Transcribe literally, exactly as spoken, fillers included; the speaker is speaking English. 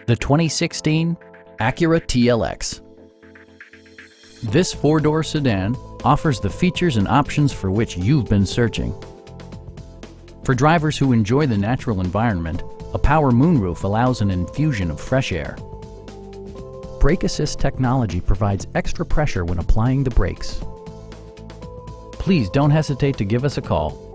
The twenty sixteen Acura T L X. This four-door sedan offers the features and options for which you've been searching. For drivers who enjoy the natural environment, a power moonroof allows an infusion of fresh air. Brake assist technology provides extra pressure when applying the brakes. Please don't hesitate to give us a call